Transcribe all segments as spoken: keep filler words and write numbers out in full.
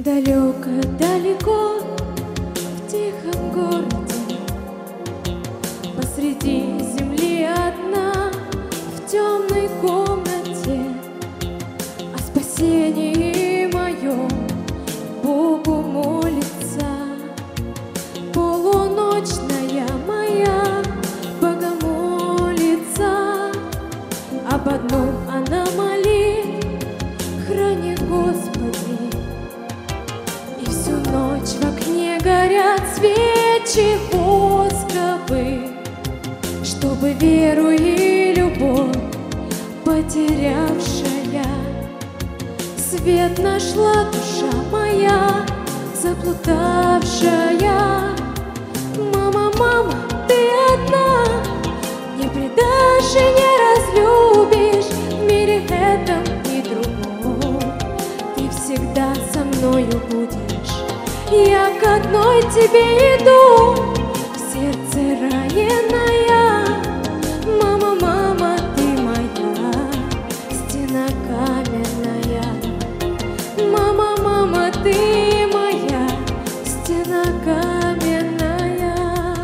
Далеко-далеко в тихом городе, посреди земли одна, в темной комнате, о спасении моем Богу молится. Полуночная моя богомолица, об одном она молит: храни, Господи. И всю ночь в окне горят свечи восковые, чтобы веру и любовь потерявшая свет нашла душа моя заплутавшая. Мама, мама, ты одна, не предашь и не разлюбишь в мире этом и другом. Ты всегда со мною будешь. Я к одной тебе иду, в сердце раненая. Мама, мама, ты моя, стена каменная. Мама, мама, ты моя, стена каменная.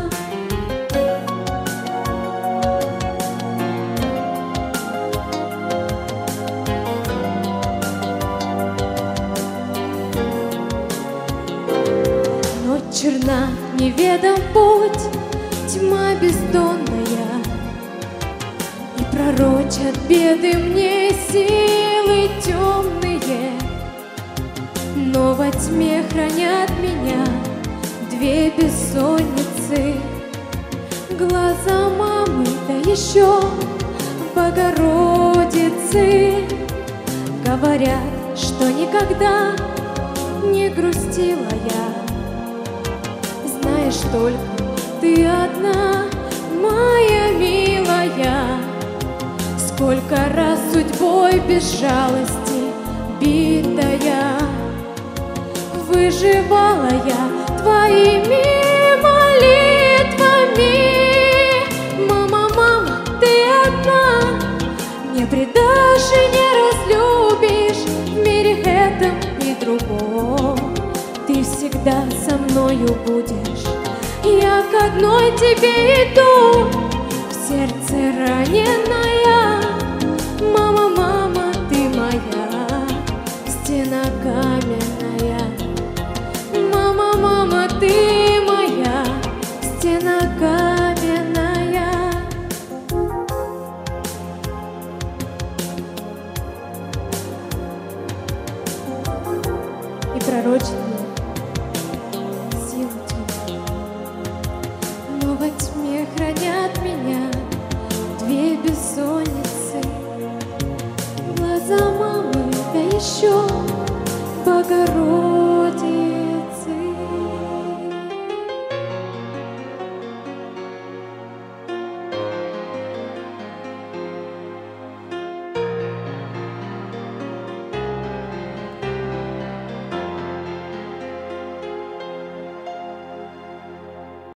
Ночь черна, неведом путь, тьма бездонная, и пророчат беды мне силы темные. Но во тьме хранят меня две бессонницы, глаза мамы, да еще Богородицы. Говорят, что никогда не грустила я. Знаешь, только ты одна, моя милая. Сколько раз судьбой без жалости битая, выживала я твоими молитвами. Мама, мама, ты одна, не предашь и не разлюбишь в мире этом и другом. Ты всегда со мною будешь. Я к одной тебе иду, в сердце раненая. Мама, мама, ты моя, стена каменная. Мама, мама, ты